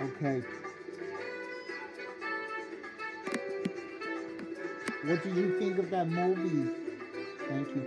Okay. What did you think of that movie? Thank you.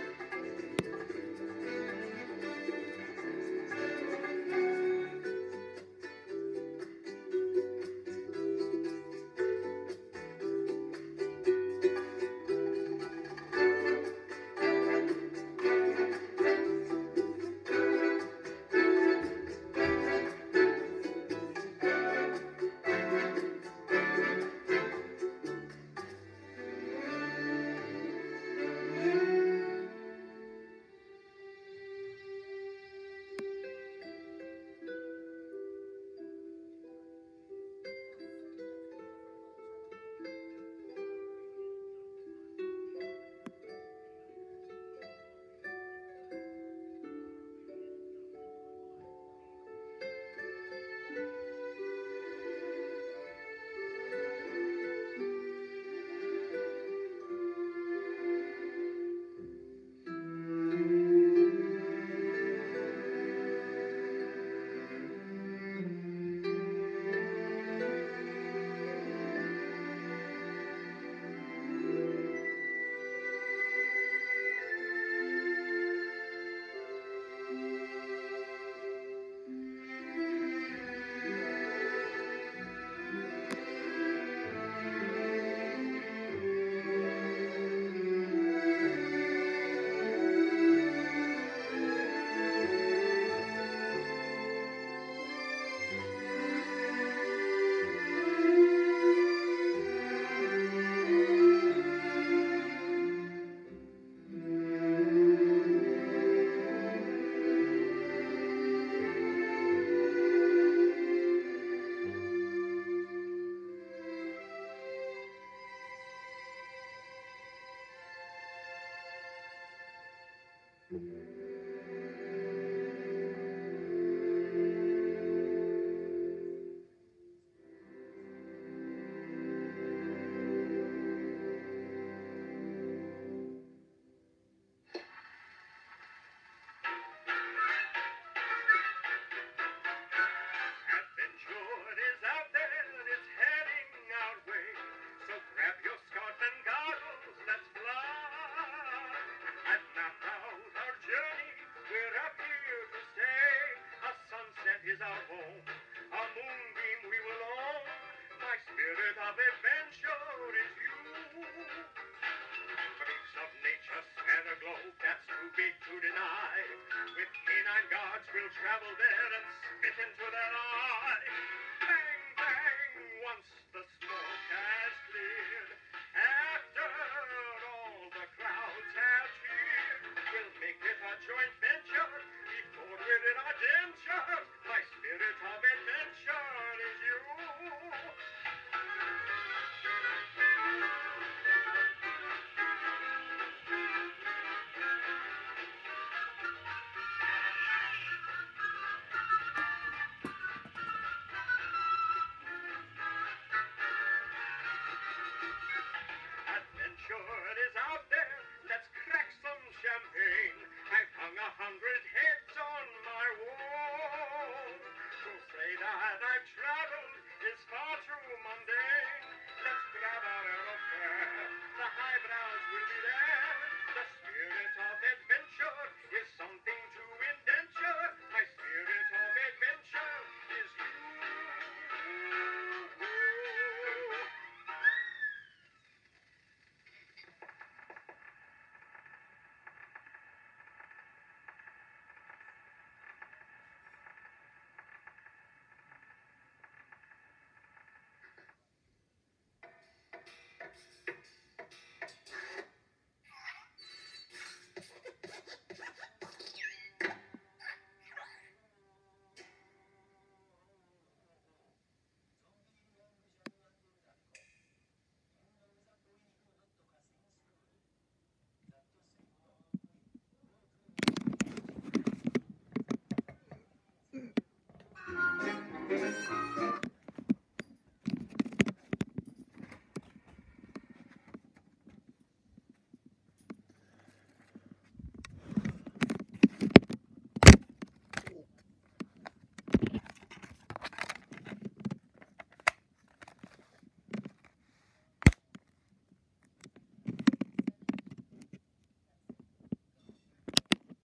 Adventure is out there, it's heading our way. So grab your scarf and goggles, let's fly. I've mapped out our journey, we're up here to stay. A sunset is our home, a moonbeam we will own. My spirit of adventure is you. Waves of nature span a globe that's too big to deny. With canine guards we'll travel there and spit into their eye. Bang, bang, once the smoke has cleared. After all the crowds have cheered, we'll make it a joint venture before we're in our dentures.